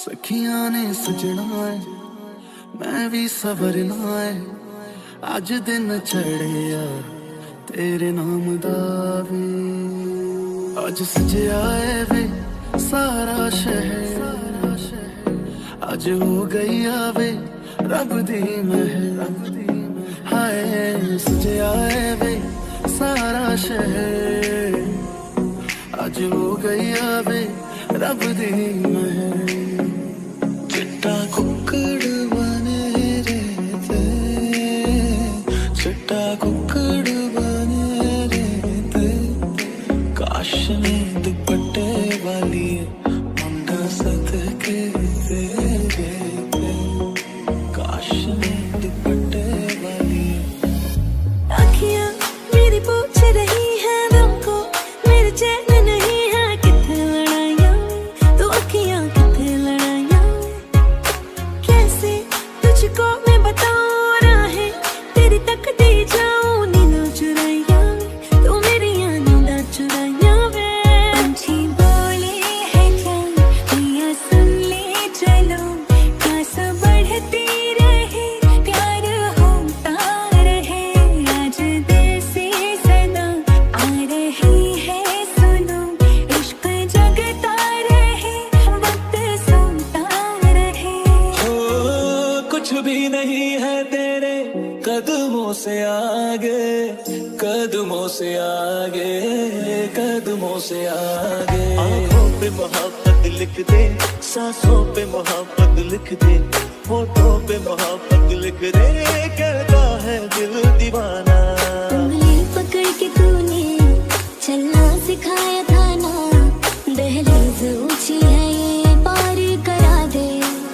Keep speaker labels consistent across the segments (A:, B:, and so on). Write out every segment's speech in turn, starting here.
A: सखियां ने सजना है मैं भी सवरना है अज दिन चढ़िया तेरे नाम दा वे अज सजया है वे सारा शहर अज हो गई आवे रब दी महर हाय सजया है वे सारा शहर अज हो गई आवे रब दी महर चिट्टा कुक्कड़ बने रहते चिट्टा कुक्कड़ बने रहते काश ने दुपट्टे वाली मुंडा सदके तेरे काश ने दुपट्टे वाली
B: आँखियाँ मेरी पूछ रही है हमको मेरे चैन नहीं है कितने लड़ाइयाँ तो आँखियाँ कितने लड़ाइयाँ कैसे तुझको मैं बताऊँ राहें तेरी तक दी जाऊँ नींद चुराइयाँ तो मेरी नींद चुराइयाँ वे पंछी बोले है क्या मैया सुन ले चलो खास बढ़ती रहे प्यार होता रहे आज दिल से सदा आ रही है सुनो इश्क जगता रहे वक्त सोता रहे
A: हो कुछ भी नहीं है तेरे कदमों से आगे कदमों से आगे कदमों से आगे
C: आँखों पे मोहब्बत लिख दे सांसों पे मोहब्बत लिख दे होठों पे मोहब्बत लिख दे कहता है दिल दीवाना
B: उंगली पकड़ के तूने चलना सिखाया था ना दहलीज ऊंची है ये पार करा दे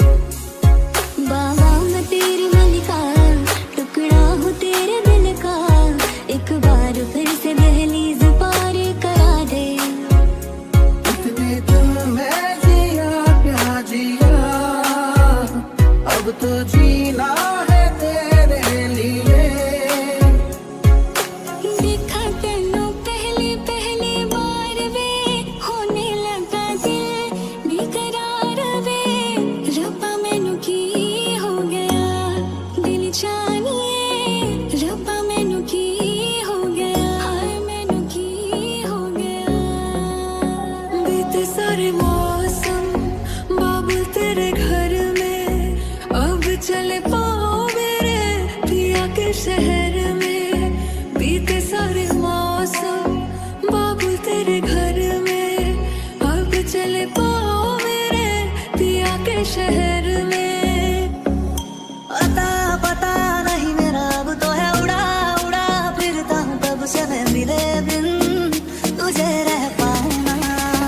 B: बाबा मैं तेरी मलिका टुकड़ा हूँ तेरे दिल का एक बार फिर से दहलीज पार करा दे
A: इतने दिल में जिया प्यार जिया अब तो जीना है तेरे लिए
B: देखा तेनू पहली पहली बार वे होने लगा दिल बेकरार वे रब्बा मैनू की हो गया दिल जानिए रब्बा मैनू की हो गया हाय मैनू की हो गया बीते सारे मौसम बाबुल तेरे घर में अब चले पाओ मेरे पिया के शहर में बीते सारे मौसम बाबुल तेरे घर में अब चले पाओ मेरे पिया के शहर में
D: अता पता नहीं मेरा अब तो है उड़ा उड़ा फिरता हूँ कब से मैं मिले बिन तुझे रह पाऊँ ना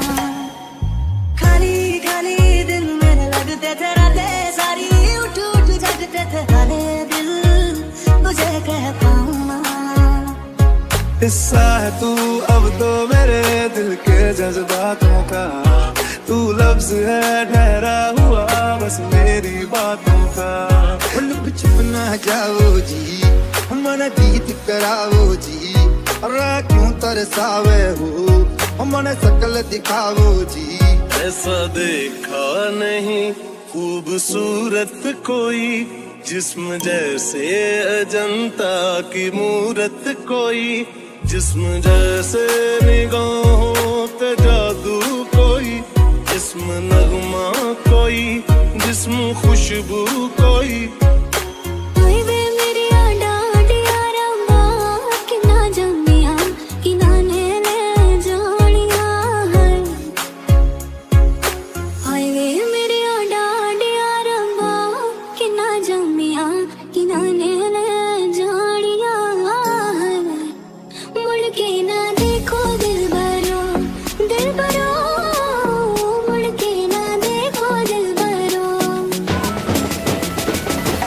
D: खाली खाली दिन मेरे लगते थे रातें सारी उठ उठ जगते थे हाले दिल तुझे कह पाऊँ ना
A: हिस्सा है तू अब तो मेरे दिल के जज्बातों का तू लफ्ज है ठहरा हुआ बस मेरी बातों का
E: लुक छुप ना जाओ जी मन जीत कराओ जी और क्यों तरसावे हो मन शकल दिखाओ जी
C: ऐसा देखा नहीं खूबसूरत कोई जिस्म जैसे अजंता की मूरत कोई जिस्म जैसे निगाहों पे जादू कोई जिस्म नगमा कोई जिस्म खुशबू कोई
B: ओए वे मेरी आडा आडिया रंबा किना जम्मिया किना ने जानिया है ओए वे मेरी आडा आडिया रंबा किना जम्मिया किना ने जानिया है मुड़ के ना देखो दिल भरो मुड़ के ना देखो दिल भरो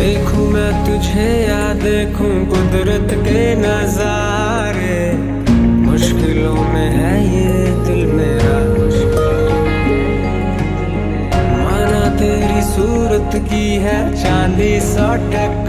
F: देखूं मैं तुझे या देखूं कुदरत के नजारे, मुश्किलों में है ये दिल मेरा, माना तेरी सूरत की है चांदी 100 टका।